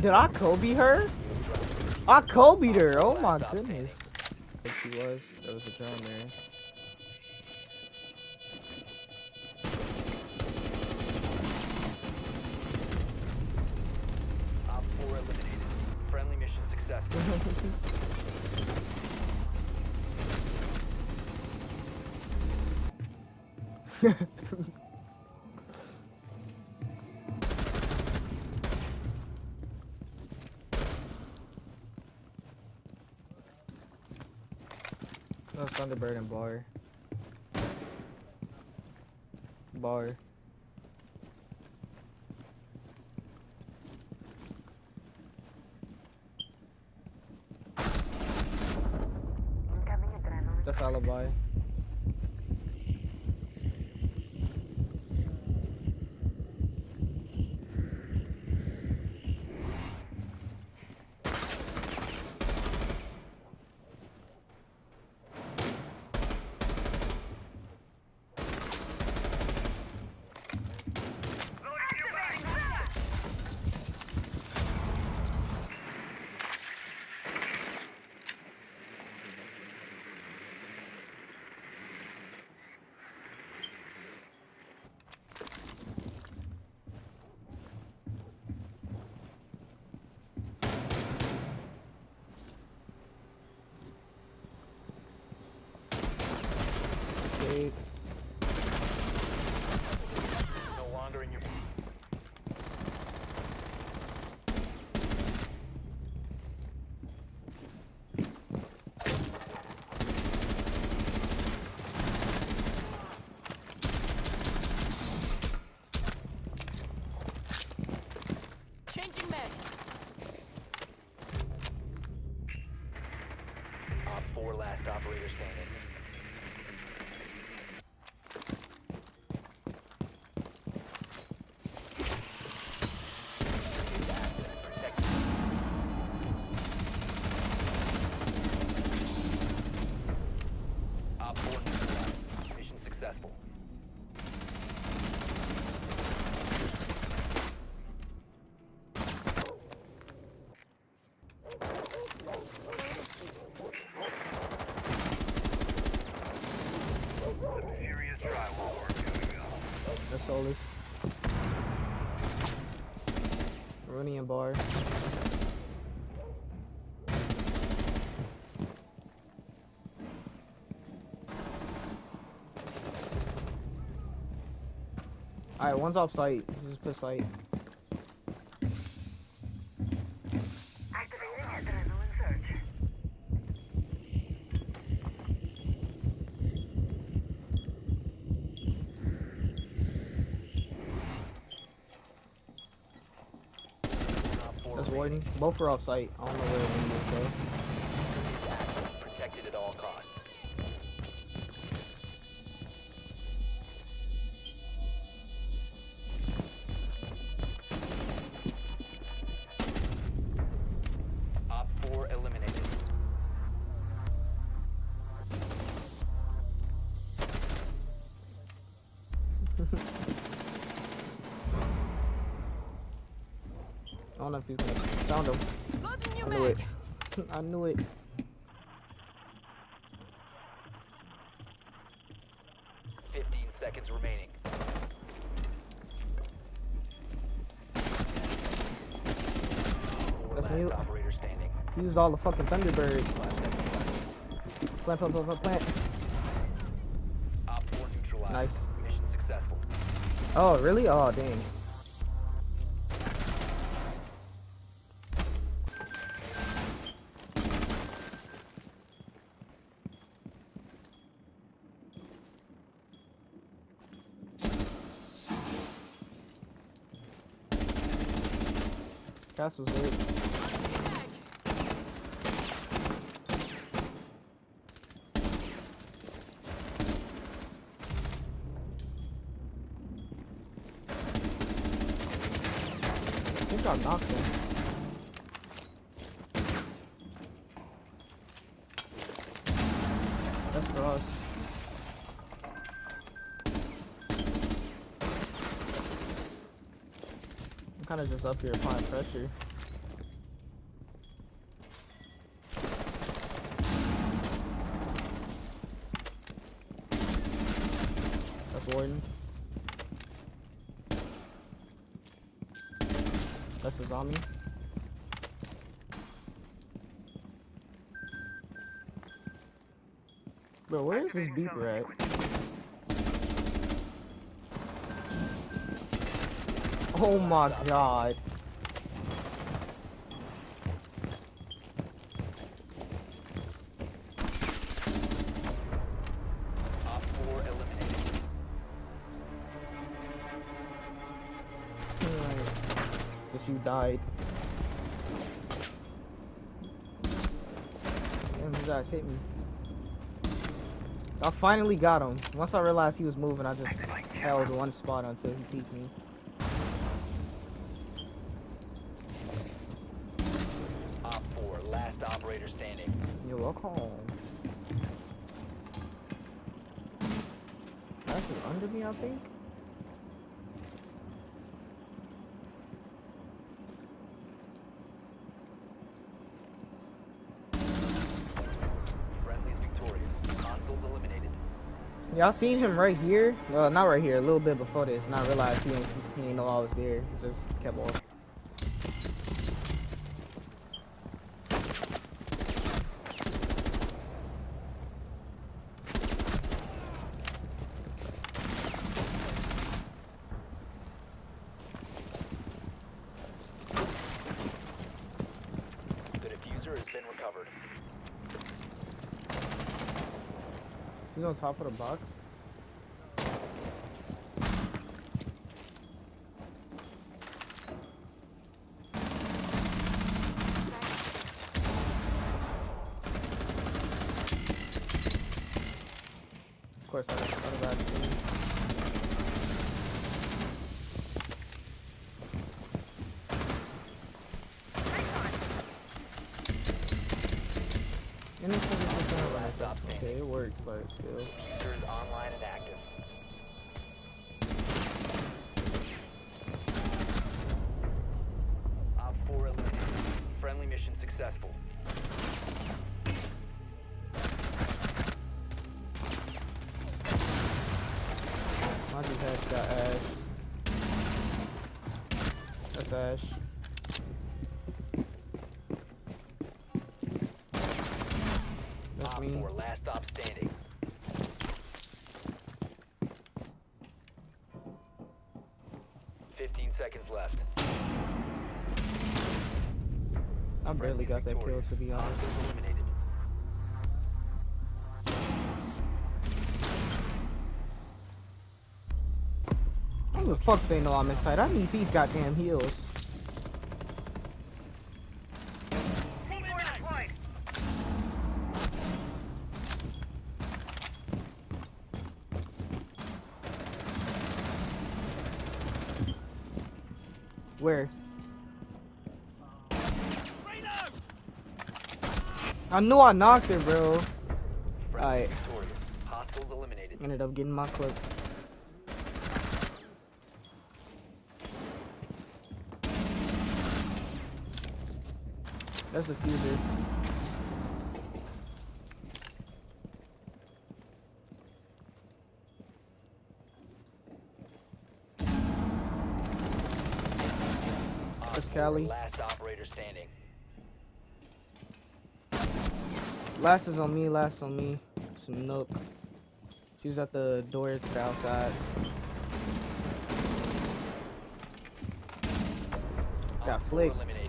Did I Kobe her? I Kobe'd her. Oh my goodness. I think she was. There was a drone there. Op 4 eliminated. Friendly mission successful. No, Thunderbird and bar. Bar. That's alibi. Okay. No longer in your. Changing mags. Op 4 last operator standing. Op 4 neutralized. Mission successful. Serious drywall work going on. That's Solus. Rooney and bar. Alright, one's off site. Just put site. Activating adrenaline surge. Op 4 That's waiting. Both are off site. I don't know where one is though. protected at all costs. Op 4 eliminated. I don't know if he's gonna sound him. Loading new I knew it. mag. I knew it. Seconds remaining. That's Last me. operator standing. He used all the fucking Thunderbirds. 5 seconds left. Plant, plant, plant, plant, plant. Op 4 neutralized. Nice. Mission successful. Oh, really? Oh, dang. Castle's lit. Loading new mag. I think I knocked him. That's for us. I'm kind of just up here applying pressure. Gordon. That's a zombie. Bro, where is this beeper at? Oh my god. Op 4 eliminated. Guess you died. Damn, you guys hit me. I finally got him. Once I realized he was moving, I just held one spot until he peeked me. Op 4, last operator standing. You're welcome. That's under me, I think. Friendly's victorious. Hostiles eliminated. Y'all seen him right here? Well, not right here. A little bit before this, and I realized he didn't know I was there. He just kept walking. The diffuser has been recovered. He's on top of the box. Of course, I got a bad team. Okay, it worked, but still. Diffuser is online and active. Op 4 eliminated. Friendly mission successful. I just had got Ash. That's Ash. That's Op me. 4, last stop standing. Seconds left. I barely got that kill, to be honest. Hostiles eliminated. How the fuck they know I'm inside? I need these goddamn heals. Where? I knew I knocked it, bro. Alright. Victorious. Hostiles eliminated. Ended up getting my clip. That's a fuser. That's Cali. Last operator standing. Last is on me, last on me. Some Nook. She was at the door to the outside. Got Op 4 flicked. eliminated.